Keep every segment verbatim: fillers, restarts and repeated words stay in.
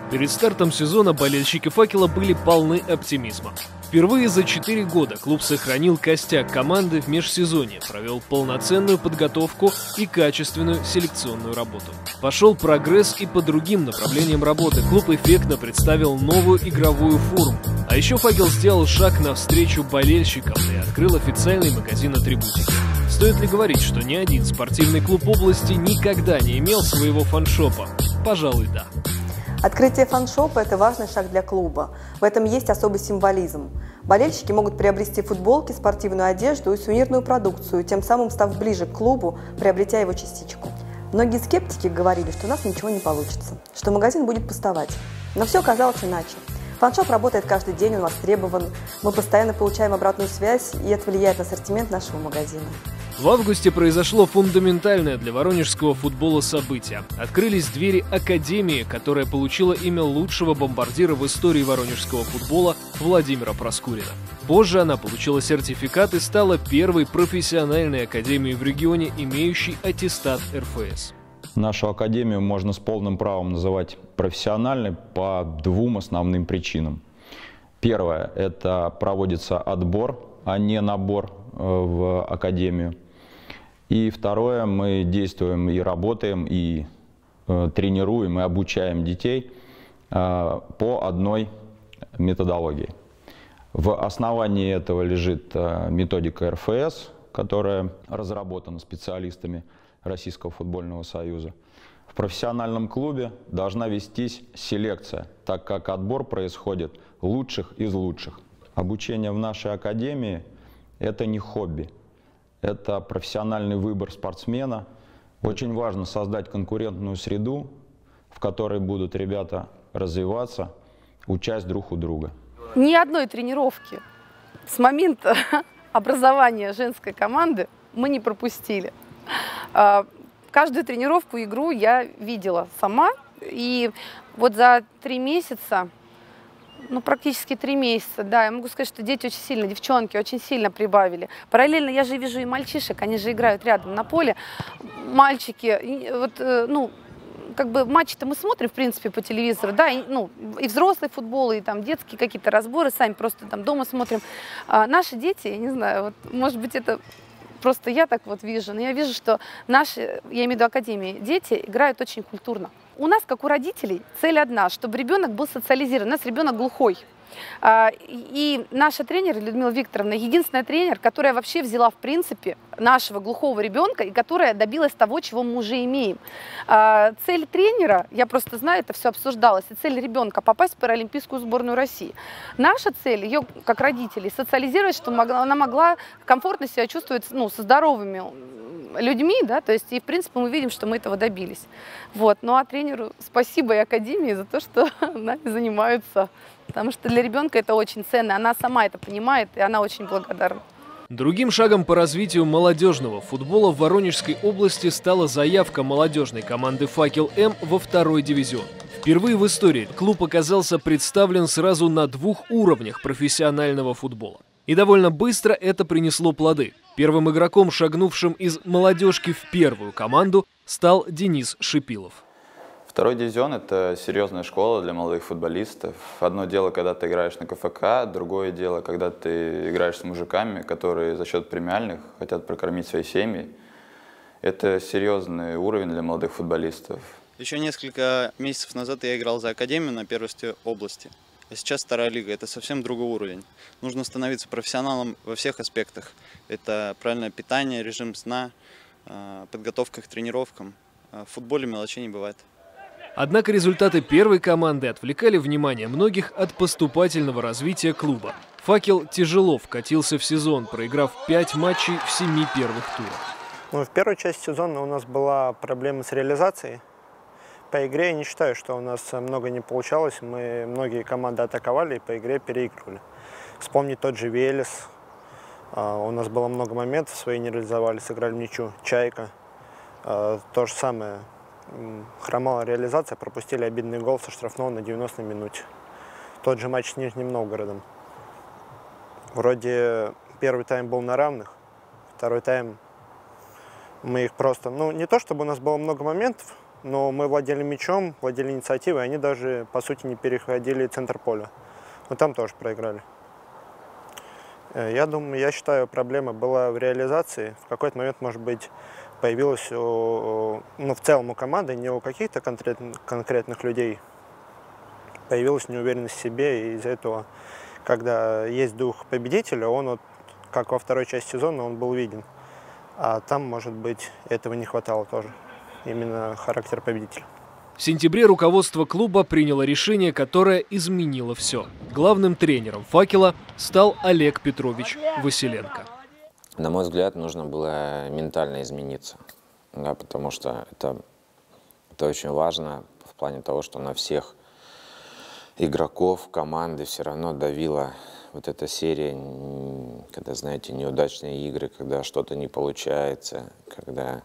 Перед стартом сезона болельщики «Факела» были полны оптимизма. Впервые за четыре года клуб сохранил костяк команды в межсезонье, провел полноценную подготовку и качественную селекционную работу. Пошел прогресс и по другим направлениям работы. Клуб эффектно представил новую игровую форму. А еще «Факел» сделал шаг навстречу болельщикам и открыл официальный магазин атрибутики. Стоит ли говорить, что ни один спортивный клуб области никогда не имел своего фаншопа? Пожалуй, да. Открытие фаншопа – это важный шаг для клуба. В этом есть особый символизм. Болельщики могут приобрести футболки, спортивную одежду и сувенирную продукцию, тем самым став ближе к клубу, приобретя его частичку. Многие скептики говорили, что у нас ничего не получится, что магазин будет пустовать. Но все оказалось иначе. Фаншоп работает каждый день, он востребован. Мы постоянно получаем обратную связь, и это влияет на ассортимент нашего магазина. В августе произошло фундаментальное для воронежского футбола событие. Открылись двери Академии, которая получила имя лучшего бомбардира в истории воронежского футбола Владимира Проскурина. Позже она получила сертификат и стала первой профессиональной академией в регионе, имеющей аттестат эр эф эс. Нашу академию можно с полным правом называть профессиональной по двум основным причинам. Первое – это проводится отбор, а не набор в академию. И второе, мы действуем и работаем, и э, тренируем, и обучаем детей э, по одной методологии. В основании этого лежит э, методика эр эф эс, которая разработана специалистами Российского футбольного союза. В профессиональном клубе должна вестись селекция, так как отбор происходит лучших из лучших. Обучение в нашей академии – это не хобби. Это профессиональный выбор спортсмена. Очень важно создать конкурентную среду, в которой будут ребята развиваться, учась друг у друга. Ни одной тренировки с момента образования женской команды мы не пропустили. Каждую тренировку, игру я видела сама. И вот за три месяца, ну, практически три месяца, да, я могу сказать, что дети очень сильно, девчонки очень сильно прибавили. Параллельно я же вижу и мальчишек, они же играют рядом на поле. Мальчики, вот, ну, как бы матчи-то мы смотрим, в принципе, по телевизору, да, и, ну, и взрослый футбол, и там детские какие-то разборы, сами просто там дома смотрим. А наши дети, я не знаю, вот, может быть, это просто я так вот вижу, но я вижу, что наши, я имею в виду академии, дети играют очень культурно. У нас, как у родителей, цель одна, чтобы ребенок был социализирован. У нас ребенок глухой. И наша тренер Людмила Викторовна, единственная тренер, которая вообще взяла, в принципе, нашего глухого ребенка и которая добилась того, чего мы уже имеем. Цель тренера, я просто знаю, это все обсуждалось, и цель ребенка – попасть в паралимпийскую сборную России. Наша цель, ее как родителей, социализировать, чтобы она могла комфортно себя чувствовать, ну, со здоровыми людьми, да, то есть, и, в принципе, мы видим, что мы этого добились. Вот. Ну, а тренеру спасибо и академии за то, что нами занимаются, потому что для ребенка это очень ценно, она сама это понимает, и она очень благодарна. Другим шагом по развитию молодежного футбола в Воронежской области стала заявка молодежной команды «Факел-М» во второй дивизион. Впервые в истории клуб оказался представлен сразу на двух уровнях профессионального футбола. И довольно быстро это принесло плоды. Первым игроком, шагнувшим из молодежки в первую команду, стал Денис Шипилов. Второй дивизион – это серьезная школа для молодых футболистов. Одно дело, когда ты играешь на ка эф ка, другое дело, когда ты играешь с мужиками, которые за счет премиальных хотят прокормить свои семьи. Это серьезный уровень для молодых футболистов. Еще несколько месяцев назад я играл за академию на первенстве области. А сейчас вторая лига – это совсем другой уровень. Нужно становиться профессионалом во всех аспектах. Это правильное питание, режим сна, подготовка к тренировкам. В футболе мелочей не бывает. Однако результаты первой команды отвлекали внимание многих от поступательного развития клуба. «Факел» тяжело вкатился в сезон, проиграв пять матчей в семи первых турах. Ну, в первой части сезона у нас была проблема с реализацией. По игре я не считаю, что у нас много не получалось. Мы многие команды атаковали и по игре переигрывали. Вспомнить тот же Велес. У нас было много моментов, свои не реализовали, сыграли в ничью. Чайка. То же самое. Хромала реализация, пропустили обидный гол со штрафного на девяностой минуте. Тот же матч с Нижним Новгородом. Вроде первый тайм был на равных, второй тайм мы их просто... Ну, не то чтобы у нас было много моментов, но мы владели мячом, владели инициативой, они даже, по сути, не переходили центр поля. Но там тоже проиграли. Я думаю, я считаю, проблема была в реализации. В какой-то момент, может быть, появилась у, ну, в целом у команды, не у каких-то конкретных, конкретных людей, появилась неуверенность в себе, и из-за этого, когда есть дух победителя, он, вот, как во второй части сезона, он был виден. А там, может быть, этого не хватало тоже, именно характер победителя. В сентябре руководство клуба приняло решение, которое изменило все. Главным тренером «Факела» стал Олег Петрович Василенко. На мой взгляд, нужно было ментально измениться, да, потому что это, это очень важно в плане того, что на всех игроков команды все равно давила вот эта серия, когда, знаете, неудачные игры, когда что-то не получается, когда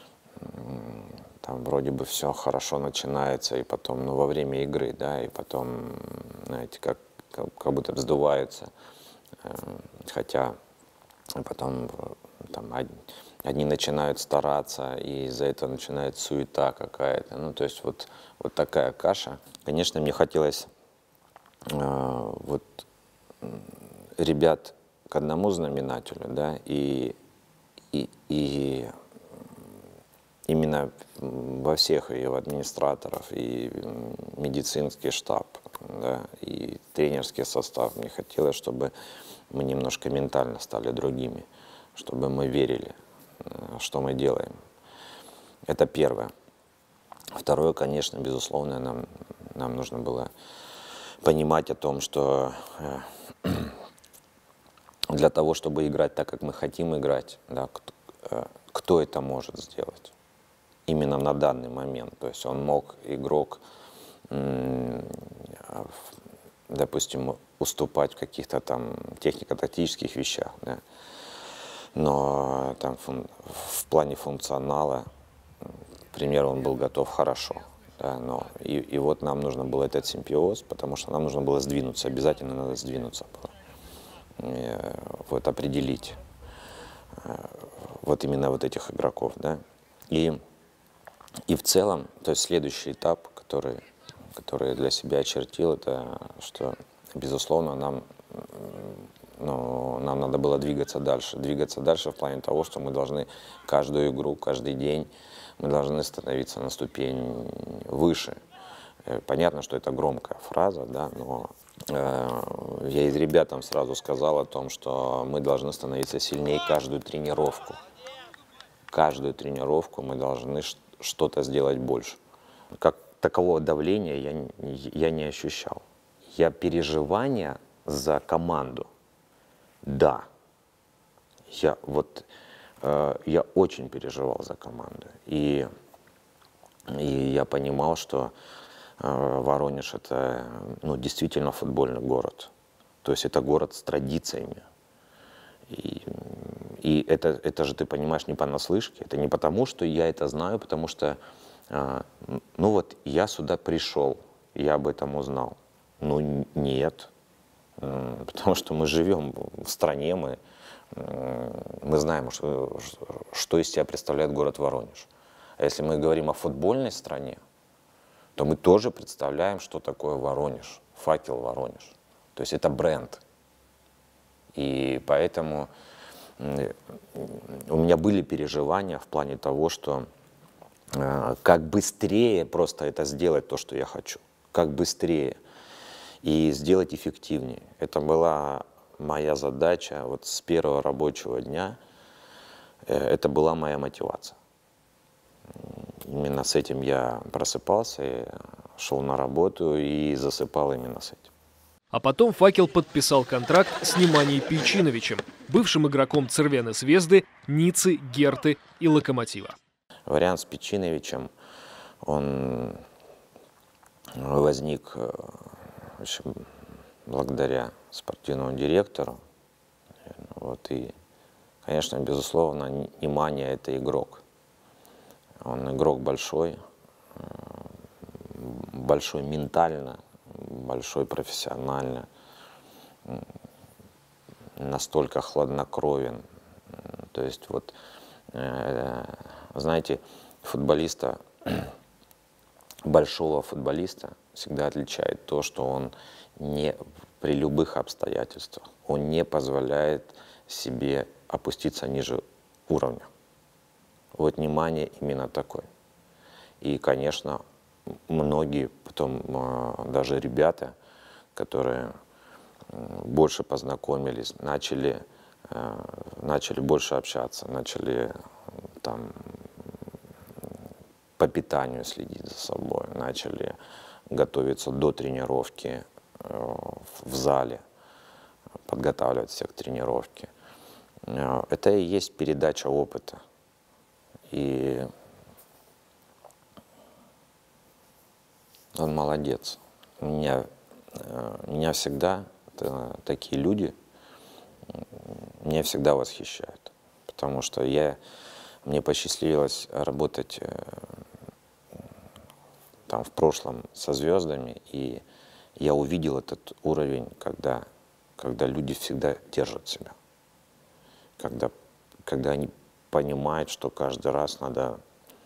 там вроде бы все хорошо начинается, и потом, ну, во время игры, да, и потом, знаете, как, как, как будто вздуваются, хотя потом там одни начинают стараться, и из-за этого начинает суета какая-то, ну, то есть вот, вот такая каша. Конечно, мне хотелось э, вот ребят к одному знаменателю, да, и, и, и именно во всех ее администраторов, и медицинский штаб, да, и тренерский состав. Мне хотелось, чтобы мы немножко ментально стали другими, чтобы мы верили, что мы делаем. Это первое. Второе, конечно, безусловно, нам, нам нужно было понимать о том, что для того, чтобы играть так, как мы хотим играть, да, кто, кто это может сделать? Именно на данный момент. То есть он мог, игрок, допустим, уступать в каких-то там технико-тактических вещах, да? Но там в плане функционала, к примеру, он был готов хорошо. Да? Но и, и вот нам нужно было этот симбиоз, потому что нам нужно было сдвинуться, обязательно надо сдвинуться было. И, вот определить вот именно вот этих игроков, да? И И в целом, то есть следующий этап, который, который я для себя очертил, это что, безусловно, нам, ну, нам надо было двигаться дальше. Двигаться дальше в плане того, что мы должны каждую игру, каждый день, мы должны становиться на ступень выше. Понятно, что это громкая фраза, да, но э, я и ребятам сразу сказал о том, что мы должны становиться сильнее каждую тренировку. Каждую тренировку мы должны что-то сделать больше. Как такового давления я, я не ощущал. Я переживания за команду, да. Я, вот, э, я очень переживал за команду. И, и я понимал, что э, Воронеж — это, ну, действительно футбольный город. То есть это город с традициями. И, и это, это же, ты понимаешь, не понаслышке. Это не потому, что я это знаю, потому что, э, ну вот, я сюда пришел, я об этом узнал. Ну, нет. Э, потому что мы живем в стране, мы, э, мы знаем, что, что из себя представляет город Воронеж. А если мы говорим о футбольной стране, то мы тоже представляем, что такое Воронеж, Факел Воронеж. То есть это бренд. И поэтому у меня были переживания в плане того, что э, как быстрее просто это сделать, то, что я хочу. Как быстрее. И сделать эффективнее. Это была моя задача вот с первого рабочего дня. Э, это была моя мотивация. Именно с этим я просыпался, шел на работу и засыпал именно с этим. А потом «Факел» подписал контракт с Неманей Пейчиновичем, бывшим игроком Цервена Звезды, Ниццы, Герты и Локомотива. Вариант с Пейчиновичем, он возник в общем, благодаря спортивному директору. Вот, и, конечно, безусловно, Неманя — это игрок. Он игрок большой, большой ментально, большой профессионально, настолько хладнокровен. То есть вот, э, знаете, футболиста большого футболиста всегда отличает то, что он не при любых обстоятельствах, он не позволяет себе опуститься ниже уровня. Вот внимание именно такой. И, конечно, многие потом, даже ребята, которые больше познакомились, начали, начали больше общаться, начали там по питанию следить за собой, начали готовиться до тренировки в зале, подготавливать всех к тренировке. Это и есть передача опыта. И он молодец. Меня, меня всегда такие люди меня всегда восхищают, потому что я, мне посчастливилось работать там в прошлом со звездами, и я увидел этот уровень, когда, когда люди всегда держат себя, когда, когда они понимают, что каждый раз надо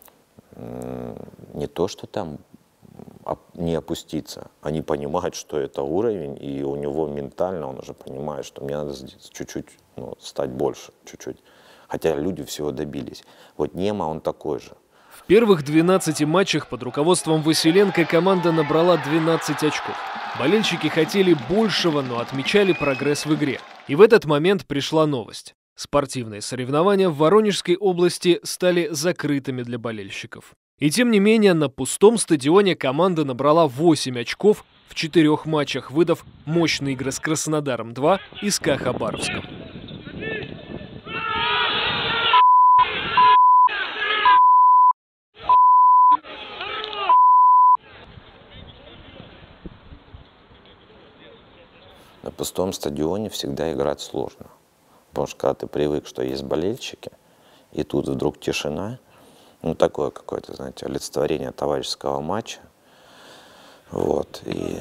не то, что там не опуститься, они понимают, что это уровень, и у него ментально он уже понимает, что мне надо чуть-чуть, ну, стать больше, чуть-чуть. Хотя люди всего добились. Вот Нема, он такой же. В первых двенадцати матчах под руководством Василенко команда набрала двенадцать очков. Болельщики хотели большего, но отмечали прогресс в игре. И в этот момент пришла новость. Спортивные соревнования в Воронежской области стали закрытыми для болельщиков. И тем не менее, на пустом стадионе команда набрала восемь очков в четырех матчах, выдав мощные игры с Краснодаром два и СКА Хабаровском. На пустом стадионе всегда играть сложно. Потому что когда ты привык, что есть болельщики, и тут вдруг тишина, ну такое какое-то, знаете, олицетворение товарищеского матча. Вот, и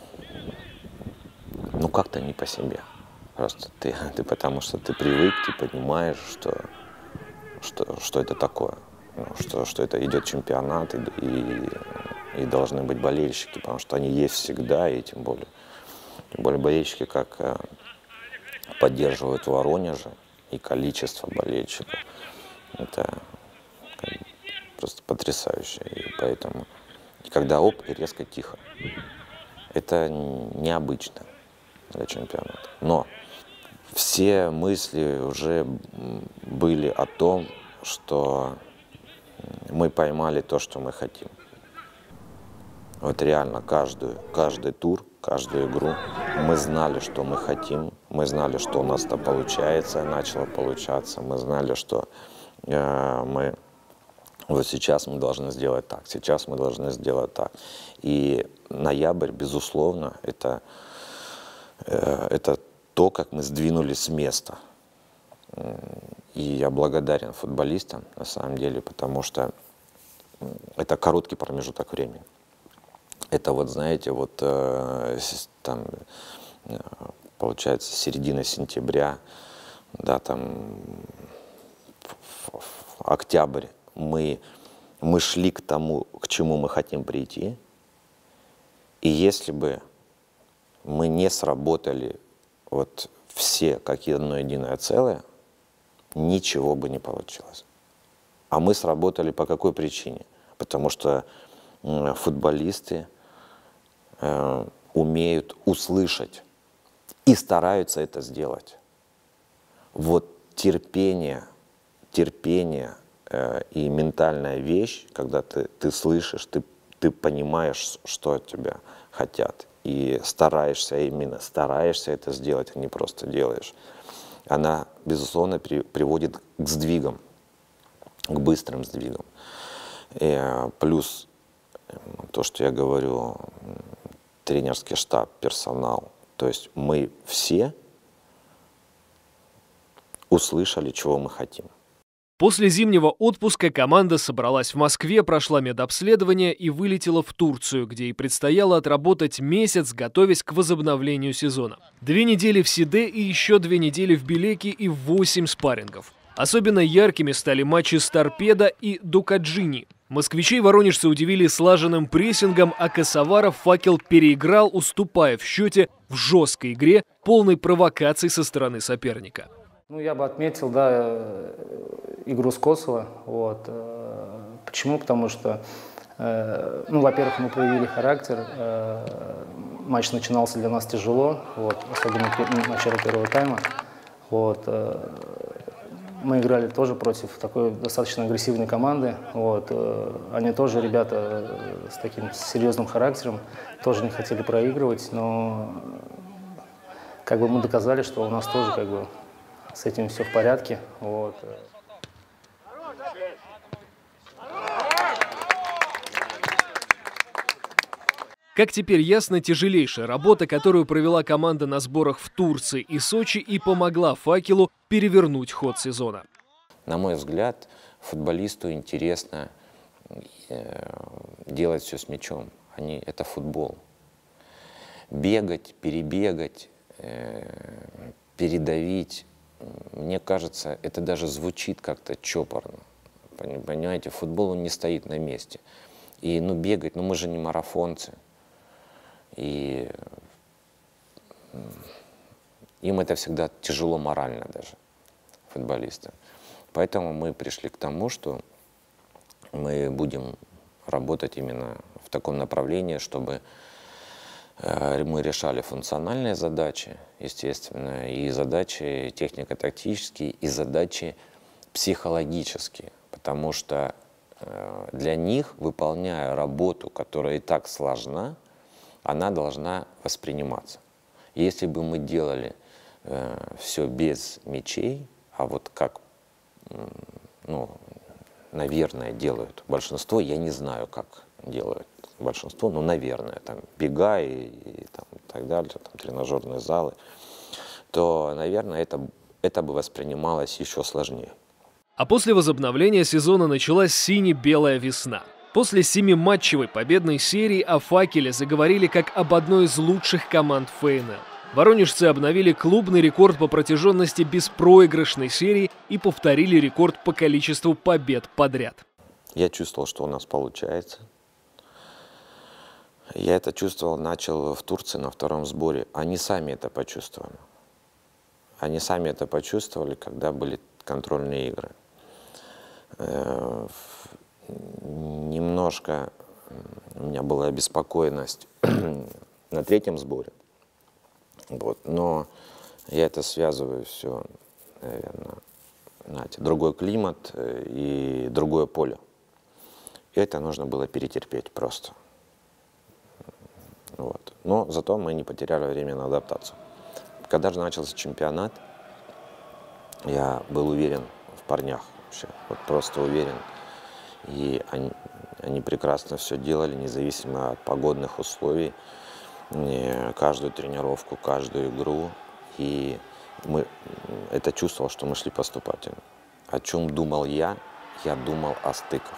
ну как-то не по себе. Просто ты, ты потому что ты привык, ты понимаешь, что, что, что это такое. Ну, что, что это идет чемпионат, и, и, и должны быть болельщики, потому что они есть всегда, и тем более, тем более болельщики как поддерживают в Воронеже, и количество болельщиков. Это просто потрясающе. И поэтому, и когда оп, и резко тихо. Это необычно для чемпионата. Но все мысли уже были о том, что мы поймали то, что мы хотим. Вот реально каждую, каждый тур, каждую игру мы знали, что мы хотим, мы знали, что у нас это получается, начало получаться, мы знали, что э, мы вот сейчас мы должны сделать так, сейчас мы должны сделать так. И ноябрь, безусловно, это, э, это то, как мы сдвинулись с места. И я благодарен футболистам, на самом деле, потому что это короткий промежуток времени. Это вот, знаете, вот э, там, э, получается, середина сентября, да, там, в, в октябрь мы, мы шли к тому, к чему мы хотим прийти. И если бы мы не сработали вот все как одно единое целое, ничего бы не получилось. А мы сработали по какой причине? Потому что э, футболисты э, умеют услышать и стараются это сделать. Вот терпение, терпение э, и ментальная вещь, когда ты, ты слышишь, ты, ты понимаешь, что от тебя хотят, и стараешься именно, стараешься это сделать, а не просто делаешь. Она, безусловно, при, приводит к сдвигам, к быстрым сдвигам. И плюс то, что я говорю, тренерский штаб, персонал. То есть мы все услышали, чего мы хотим. После зимнего отпуска команда собралась в Москве, прошла медобследование и вылетела в Турцию, где ей предстояло отработать месяц, готовясь к возобновлению сезона. Две недели в Сиде и еще две недели в Белеке и восемь спаррингов. Особенно яркими стали матчи с Торпедо и Дукаджини. Москвичей воронежцы удивили слаженным прессингом, а Косоваров «Факел» переиграл, уступая в счете в жесткой игре, полной провокаций со стороны соперника. Ну, я бы отметил, да, игру с Косово. Вот. Почему? Потому что, ну, во-первых, мы проявили характер. Матч начинался для нас тяжело, вот, особенно в начале первого тайма. Вот. Мы играли тоже против такой достаточно агрессивной команды. Вот. Они тоже, ребята, с таким серьезным характером, тоже не хотели проигрывать, но как бы мы доказали, что у нас тоже как бы с этим все в порядке. Вот. Как теперь ясно, тяжелейшая работа, которую провела команда на сборах в Турции и Сочи, и помогла «Факелу» перевернуть ход сезона. На мой взгляд, футболисту интересно делать все с мячом. Они, это футбол. Бегать, перебегать, передавить. Мне кажется, это даже звучит как-то чопорно. Понимаете, футбол он не стоит на месте. И ну бегать, ну мы же не марафонцы. И им это всегда тяжело морально даже, футболистам. Поэтому мы пришли к тому, что мы будем работать именно в таком направлении, чтобы мы решали функциональные задачи, естественно, и задачи технико-тактические, и задачи психологические. Потому что для них, выполняя работу, которая и так сложна, она должна восприниматься. Если бы мы делали э, все без мячей, а вот как, ну, наверное, делают большинство, я не знаю, как делают большинство, но, наверное, там, бега и, и, там, и так далее, там, тренажерные залы, то, наверное, это, это бы воспринималось еще сложнее. А после возобновления сезона началась сине-белая весна. После семиматчевой победной серии о «Факеле» заговорили как об одной из лучших команд эф эн эл. Воронежцы обновили клубный рекорд по протяженности беспроигрышной серии и повторили рекорд по количеству побед подряд. Я чувствовал, что у нас получается. Я это чувствовал, начал в Турции на втором сборе. Они сами это почувствовали. Они сами это почувствовали, когда были контрольные игры. Немножко у меня была обеспокоенность на третьем сборе, вот, но я это связываю все, наверное, знаете, другой климат и другое поле. И это нужно было перетерпеть просто. Вот. Но зато мы не потеряли время на адаптацию. Когда же начался чемпионат, я был уверен в парнях вообще, вот просто уверен. И они, они прекрасно все делали, независимо от погодных условий, каждую тренировку, каждую игру. И мы это чувствовал, что мы шли поступательно. О чем думал я? Я думал о стыках.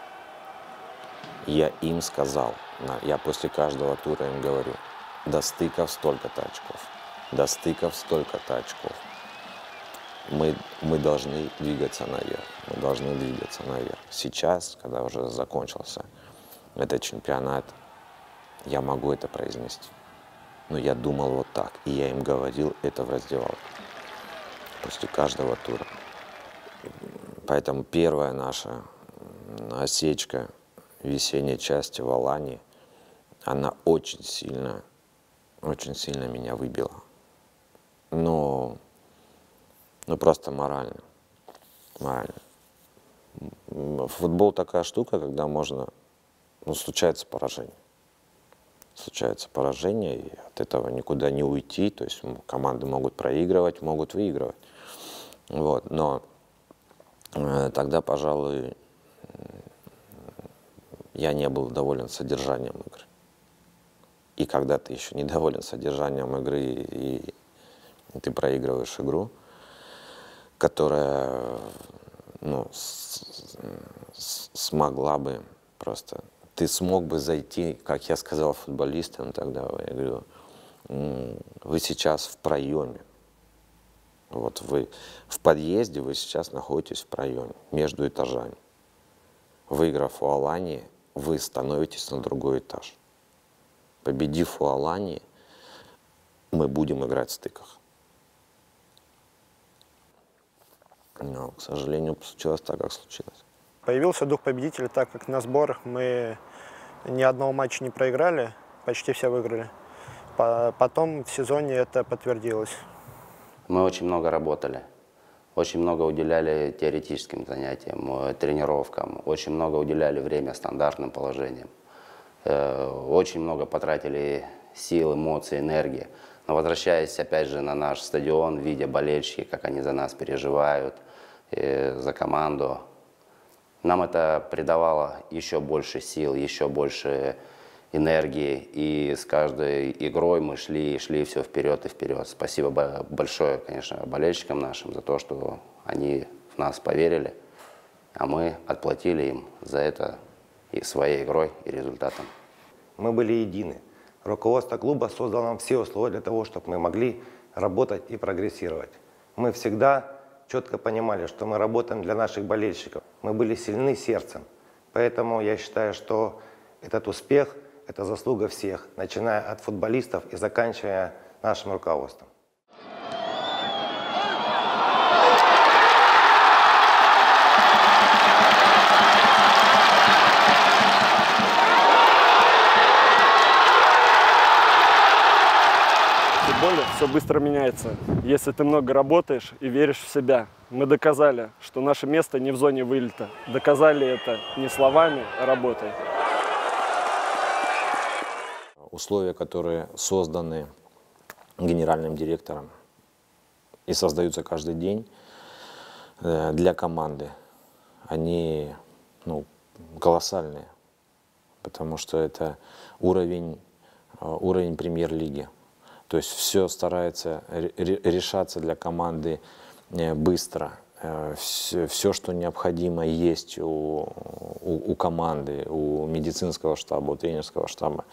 Я им сказал, я после каждого тура им говорю, до стыков столько-то очков, до стыков столько-то очков. Мы, мы должны двигаться наверх, мы должны двигаться наверх. Сейчас, когда уже закончился этот чемпионат, я могу это произнести. Но я думал вот так, и я им говорил это в раздевалке после каждого тура. Поэтому первая наша осечка весенней части в Алании, она очень сильно, очень сильно меня выбила. Но Ну, просто морально. Морально. Футбол такая штука, когда можно... Ну, случается поражение. Случается поражение, и от этого никуда не уйти. То есть команды могут проигрывать, могут выигрывать. Вот. Но э, тогда, пожалуй, я не был доволен содержанием игры. И когда ты еще недоволен содержанием игры, и, и ты проигрываешь игру, которая, ну, с, с, смогла бы просто... Ты смог бы зайти, как я сказал футболистам тогда, я говорю, вы сейчас в проеме. Вот вы в подъезде, вы сейчас находитесь в проеме между этажами. выиграв у Алании, вы становитесь на другой этаж. Победив у Алании, мы будем играть в стыках. Но, к сожалению, случилось так, как случилось. Появился дух победителя, так как на сборах мы ни одного матча не проиграли, почти все выиграли. Потом в сезоне это подтвердилось. Мы очень много работали, очень много уделяли теоретическим занятиям, тренировкам, очень много уделяли время стандартным положениям, очень много потратили сил, эмоций, энергии. Но возвращаясь опять же на наш стадион, видя болельщики, как они за нас переживают, за команду, нам это придавало еще больше сил, еще больше энергии. И с каждой игрой мы шли и шли все вперед и вперед. Спасибо большое, конечно, болельщикам нашим за то, что они в нас поверили, а мы отплатили им за это и своей игрой и результатом. Мы были едины. Руководство клуба создало нам все условия для того, чтобы мы могли работать и прогрессировать. Мы всегда четко понимали, что мы работаем для наших болельщиков. Мы были сильны сердцем. Поэтому я считаю, что этот успех – это заслуга всех, начиная от футболистов и заканчивая нашим руководством. Все быстро меняется, если ты много работаешь и веришь в себя. Мы доказали, что наше место не в зоне вылета. Доказали это не словами, а работой. Условия, которые созданы генеральным директором и создаются каждый день для команды, они ну, колоссальные, потому что это уровень, уровень премьер-лиги. То есть все старается решаться для команды быстро. Все, все что необходимо, есть у, у, у команды, у медицинского штаба, у тренерского штаба.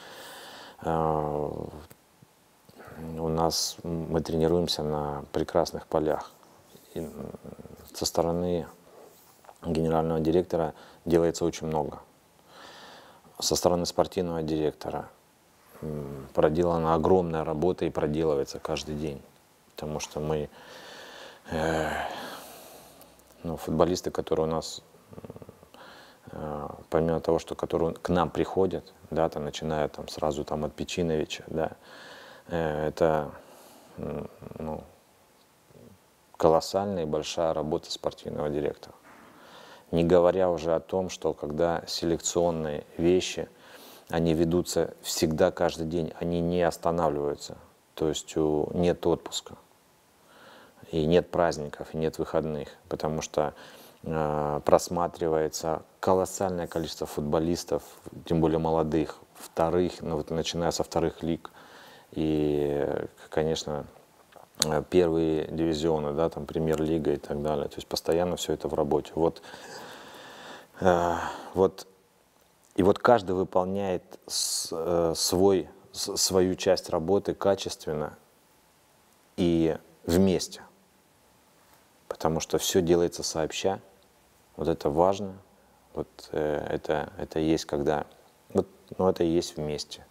У нас мы тренируемся на прекрасных полях. И со стороны генерального директора делается очень много. Со стороны спортивного директора проделана огромная работа и проделывается каждый день. Потому что мы, э, ну, футболисты, которые у нас, э, помимо того, что которые к нам приходят, да, там, начиная там, сразу там, от Печиновича, да, э, это ну, колоссальная и большая работа спортивного директора. Не говоря уже о том, что когда селекционные вещи, они ведутся всегда, каждый день, они не останавливаются. То есть нет отпуска, и нет праздников, и нет выходных, потому что э, просматривается колоссальное количество футболистов, тем более молодых, вторых, ну, вот, начиная со вторых лиг. И, конечно, первые дивизионы, да, там премьер-лига и так далее. То есть постоянно все это в работе. Вот, э, вот И вот каждый выполняет свой, свою часть работы качественно и вместе. Потому что все делается сообща. Вот это важно. Вот это, это есть когда... Вот, ну, это и есть вместе.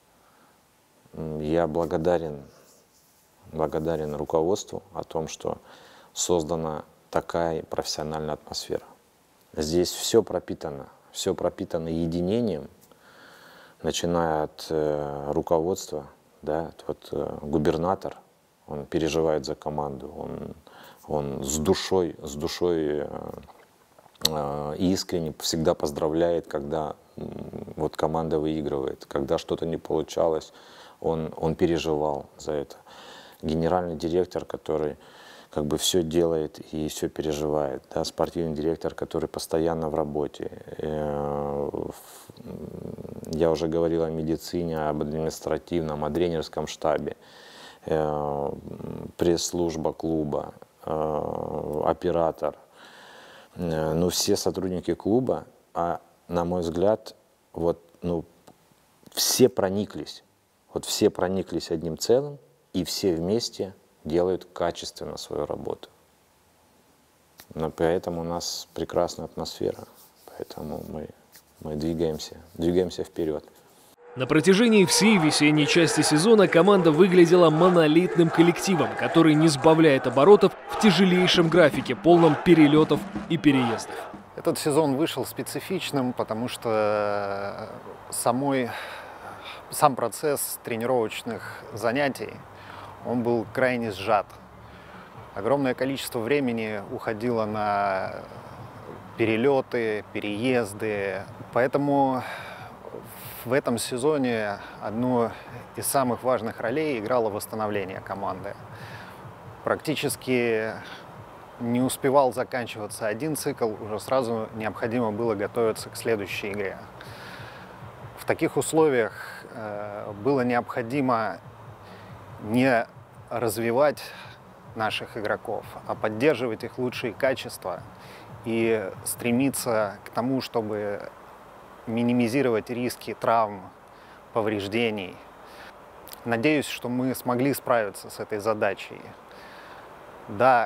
Я благодарен, благодарен руководству о том, что создана такая профессиональная атмосфера. Здесь все пропитано. Все пропитано единением, начиная от э, руководства, да, вот э, губернатор, он переживает за команду, он, он с душой, с душой э, э, искренне всегда поздравляет, когда э, вот команда выигрывает, когда что-то не получалось, он, он переживал за это. Генеральный директор, который как бы все делает и все переживает. Да, спортивный директор, который постоянно в работе. Я уже говорил о медицине, об административном, о тренерском штабе, пресс-служба клуба, оператор. Ну, все сотрудники клуба, а, на мой взгляд, вот, ну, все прониклись. Вот все прониклись одним целым, и все вместе делают качественно свою работу. Но поэтому у нас прекрасная атмосфера. Поэтому мы, мы двигаемся, двигаемся вперед. На протяжении всей весенней части сезона команда выглядела монолитным коллективом, который не сбавляет оборотов в тяжелейшем графике, полном перелетов и переездов. Этот сезон вышел специфичным, потому что самой, сам процесс тренировочных занятий, он был крайне сжат. Огромное количество времени уходило на перелеты, переезды, поэтому в этом сезоне одну из самых важных ролей играло восстановление команды. Практически не успевал заканчиваться один цикл, уже сразу необходимо было готовиться к следующей игре. В таких условиях э, было необходимо не развивать наших игроков, а поддерживать их лучшие качества и стремиться к тому, чтобы минимизировать риски травм, повреждений. Надеюсь, что мы смогли справиться с этой задачей. Да,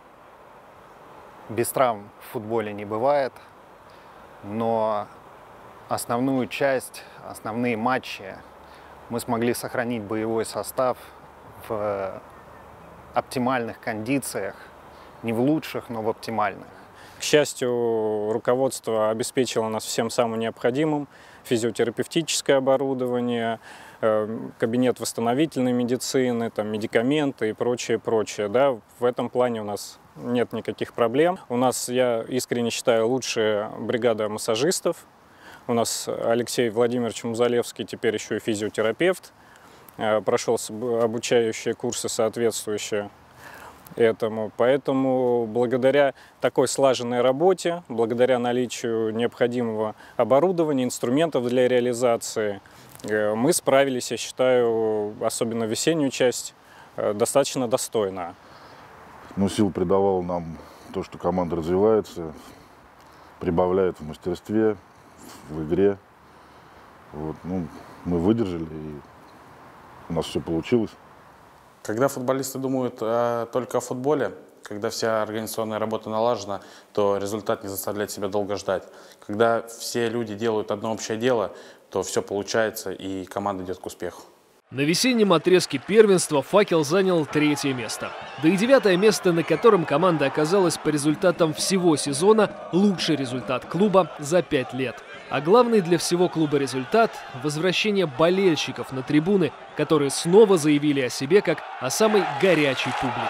без травм в футболе не бывает, но основную часть, основные матчи мы смогли сохранить боевой состав в оптимальных кондициях, не в лучших, но в оптимальных. К счастью, руководство обеспечило нас всем самым необходимым: физиотерапевтическое оборудование, кабинет восстановительной медицины, там, медикаменты и прочее, прочее. Да, в этом плане у нас нет никаких проблем. У нас, я искренне считаю, лучшая бригада массажистов. У нас Алексей Владимирович Музалевский теперь еще и физиотерапевт. Прошел обучающие курсы соответствующие этому. Поэтому благодаря такой слаженной работе, благодаря наличию необходимого оборудования, инструментов для реализации, мы справились, я считаю, особенно весеннюю часть, достаточно достойно. Ну, сил придавало нам то, что команда развивается, прибавляет в мастерстве, в игре. Вот, ну, мы выдержали, и у нас все получилось. Когда футболисты думают а, только о футболе, когда вся организационная работа налажена, то результат не заставляет себя долго ждать. Когда все люди делают одно общее дело, то все получается и команда идет к успеху. На весеннем отрезке первенства «Факел» занял третье место. Да и девятое место, на котором команда оказалась по результатам всего сезона, лучший результат клуба за пять лет. А главный для всего клуба результат – возвращение болельщиков на трибуны, которые снова заявили о себе как о самой горячей публике.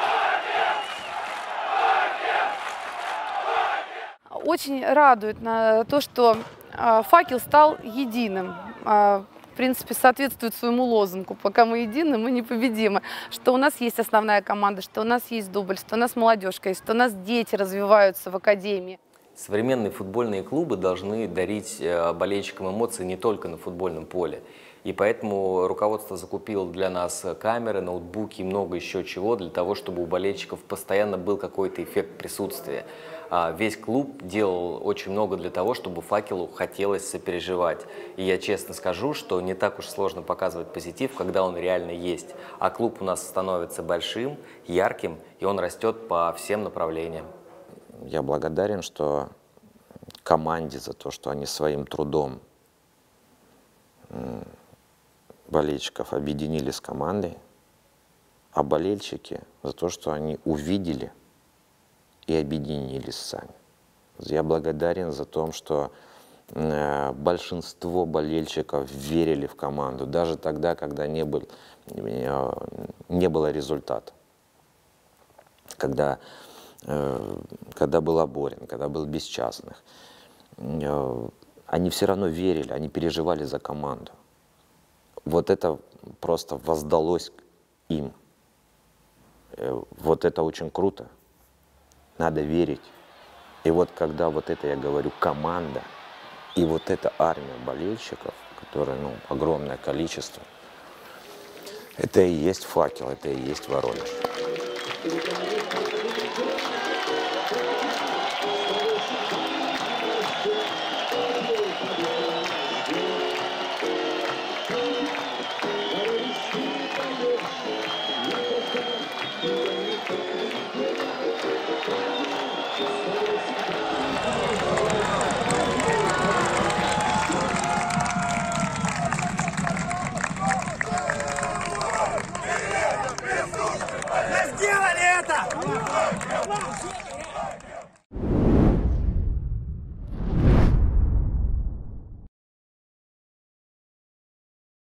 Очень радует на то, что «Факел» стал единым. В принципе, соответствует своему лозунгу: пока мы едины, мы непобедимы. Что у нас есть основная команда, что у нас есть дубль, что у нас молодежка есть, что у нас дети развиваются в академии. Современные футбольные клубы должны дарить болельщикам эмоции не только на футбольном поле. И поэтому руководство закупило для нас камеры, ноутбуки и много еще чего, для того, чтобы у болельщиков постоянно был какой-то эффект присутствия. Весь клуб делал очень много для того, чтобы «Факелу» хотелось сопереживать. И я честно скажу, что не так уж сложно показывать позитив, когда он реально есть. А клуб у нас становится большим, ярким, и он растет по всем направлениям. Я благодарен, что команде за то, что они своим трудом болельщиков объединили с командой, а болельщики за то, что они увидели и объединились сами. Я благодарен за то, что э, большинство болельщиков верили в команду, даже тогда, когда не, был, э, не было результата. Когда, э, когда был Оборин, когда был Бесчастных. Э, они все равно верили, они переживали за команду. Вот это просто воздалось им. Э, вот это очень круто. Надо верить. И вот когда вот это, я говорю, команда, и вот эта армия болельщиков, которая, ну, огромное количество, это и есть «Факел», это и есть Воронеж.